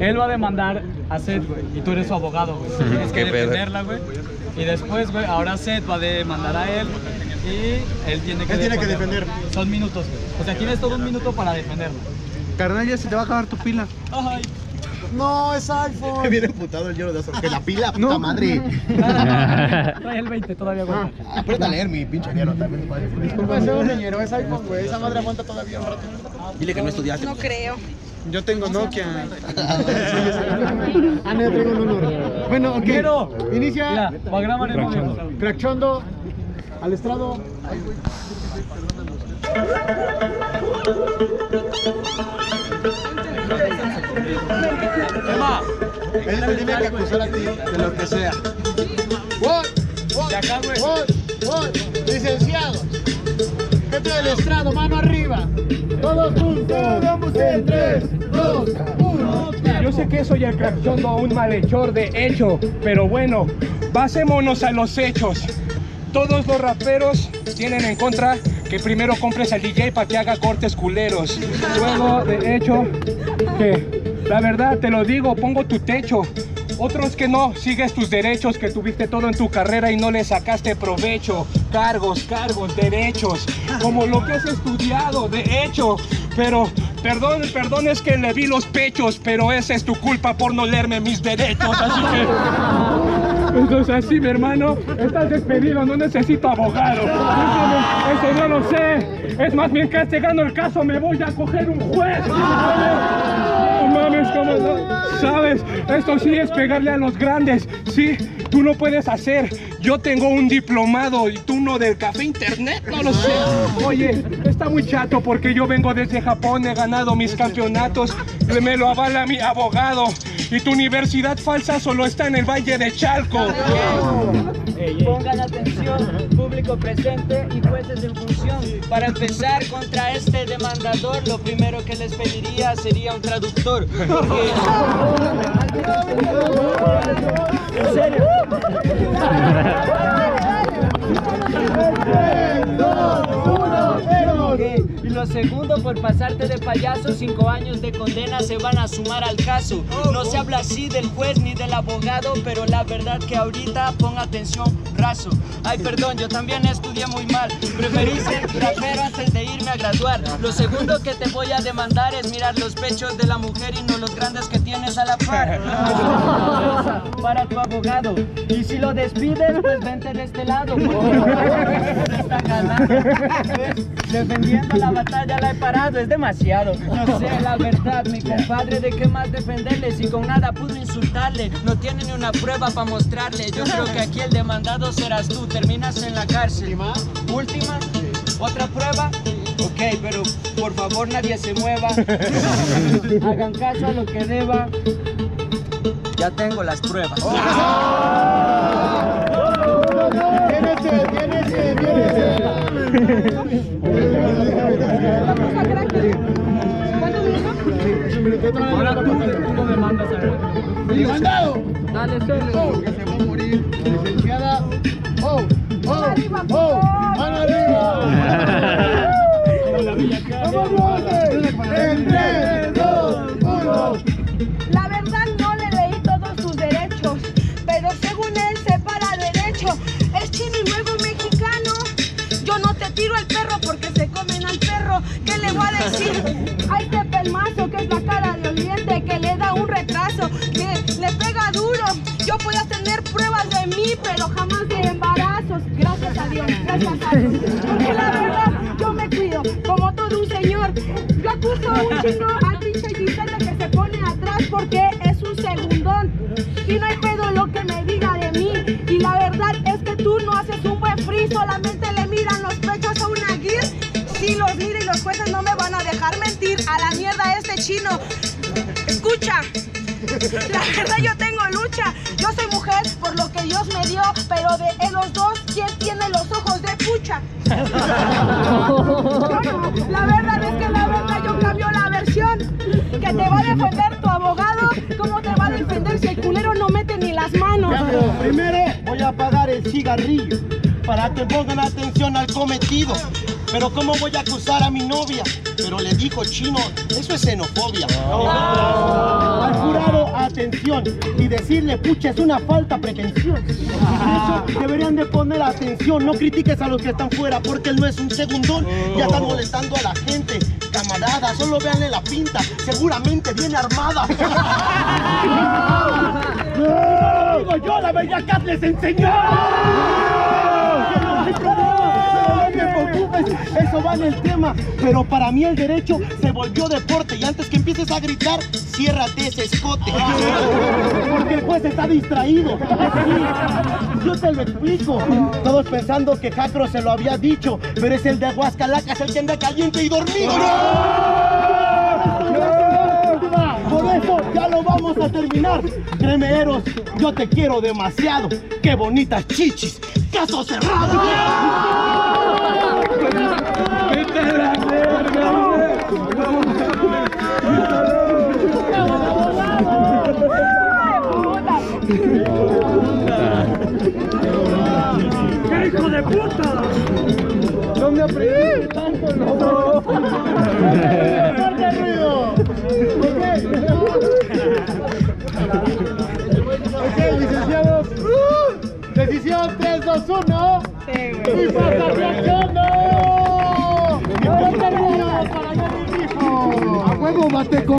él va a demandar a Seth, güey, y tú eres su abogado, güey. Tienes que defenderla, güey. Y después, güey, ahora Seth va a demandar a él y él tiene que defender. Son minutos, güey. O sea, tienes todo un minuto para defenderla. Carnal, ya se te va a acabar tu pila. Ay. No, es iPhone. Me viene emputado el lleno de azúcar. Que la pila, puta madre. Trae el 20, todavía aguanta. Aprieta a leer mi pinche ñero también. Disculpa, ese ñero es iPhone, güey. Esa madre aguanta todavía un rato. Dile que no estudiaste. No creo. Yo tengo Nokia. Ah, no, yo traigo un honor. Bueno, ok. Inicia. Mira, va a grabar el momento. Crackchondo. Al estrado. Emma, Él me tiene que acusar a ti de lo que sea. de acá, güey. Licenciados, gente del estrado, mano arriba. Todos juntos. Vamos en 3, 2, 1. Yo sé que soy el Crackchondo, un malhechor de hecho, pero bueno, basémonos a los hechos. Todos los raperos tienen en contra que primero compres al DJ para que haga cortes culeros. Luego, de hecho, que la verdad te lo digo, pongo tu techo. Otros que no, sigues tus derechos, que tuviste todo en tu carrera y no le sacaste provecho. Cargos, derechos, como lo que has estudiado, de hecho. Pero, perdón, es que le vi los pechos, pero esa es tu culpa por no leerme mis derechos, así que... Entonces así, mi hermano, estás despedido, no necesito abogado. Eso no lo sé. Es más bien que llegando el caso me voy a coger un juez. No mames, ¿cómo no? ¿Sabes? Esto sí es pegarle a los grandes. Sí, tú no puedes hacer. Yo tengo un diplomado y tú no del café internet, no lo sé. Oye, está muy chato porque yo vengo desde Japón, he ganado mis campeonatos, me lo avala mi abogado. Y tu universidad falsa solo está en el Valle de Chalco. Pongan atención, público presente y jueces en función. Para empezar contra este demandador, lo primero que les pediría sería un traductor. Porque... ¿En serio? 3, 2, 1, 0. Y lo segundo, por pasarte de payaso, 5 años de condena se van a sumar al caso. No se habla así del juez ni del abogado, pero la verdad que ahorita ponga atención, raso. Ay, perdón, yo también estudié muy mal. Preferí ser rapero antes de irme a graduar. Lo segundo que te voy a demandar es mirar los pechos de la mujer y no los grandes que tienes a la par. Para tu abogado. Y si lo despides, pues vente de este lado, porque se está ganando. Defendiendo la batalla la he parado, es demasiado. No sé la verdad, mi compadre, de qué más defenderle si con nada pudo insultarle. No tiene ni una prueba para mostrarle. Yo creo que aquí el demandado serás tú, terminas en la cárcel. ¿Última? ¿Otra prueba? Ok, pero por favor nadie se mueva. Hagan caso a lo que deba. Ya tengo las pruebas. Ahora tú no demandas a él. ¡Demandado! Dale, solo. Que se va a morir. Licenciada. ¡Mano arriba! ¡Vamos, en 3, 2, 1. La verdad no le leí todos sus derechos, pero según él se para derecho. Es chino y luego mexicano. Yo no te tiro al perro porque se comen al perro. ¿Qué le voy a decir a este pelmazo que es la cara de oliente, que le da un retraso, que le pega duro? Yo podía tener pruebas de mí, pero jamás de embarazos. Gracias a Dios, gracias a Dios. Porque la verdad, yo me cuido como todo un señor. Yo acuso a un chino al pinche Gisela que se pone atrás porque es un segundón. Y no hay pedo lo que me diga de mí. Y la verdad es que tú no haces un buen free, solamente le miran los pechos a una guir. Si los mira y los jueces no me van a dejar mentir. A la mierda este chino. Escucha. La verdad yo tengo lucha. Yo soy mujer por lo que Dios me dio, pero de los dos, ¿quién tiene los ojos de pucha? La verdad es que la verdad yo cambio la versión. Que te va a defender tu abogado. ¿Cómo te va a defender si el culero no mete ni las manos? Primero voy a apagar el cigarrillo para que pongan atención al cometido. Pero ¿cómo voy a acusar a mi novia? Pero le dijo chino, eso es xenofobia. Al jurado intención y decirle, pucha, es una falta pretensión. De hecho, deberían de poner atención, no critiques a los que están fuera porque él no es un segundón. Ya están molestando a la gente, camarada, solo véanle la pinta, seguramente viene armada. No, digo yo, la Bellacat les enseñó. No hay problema, pero no te preocupes, eso va en el tema. Pero para mí el derecho se volvió deporte y antes que empieces a gritar, ciérrate ese escote. Porque el juez está distraído. Sí, yo te lo explico. Todos pensando que Jacro se lo había dicho, pero es el de Aguascalacas el que anda caliente y dormido. Por eso ya lo vamos a terminar. Créeme, Eros, yo te quiero demasiado. Qué bonitas chichis. Caso cerrado. ¡Vete a la verga! ¡Qué hijo de puta! ¿Dónde aprendiste tanto, no? ¡Fuerte ruido! Ok, licenciados. Decisión 3, 2, 1. Sí, güey. ¡Y pasa reaccionando! ¡Y fuerte ruido para Johnny Rijo! ¡A huevo, Mateco!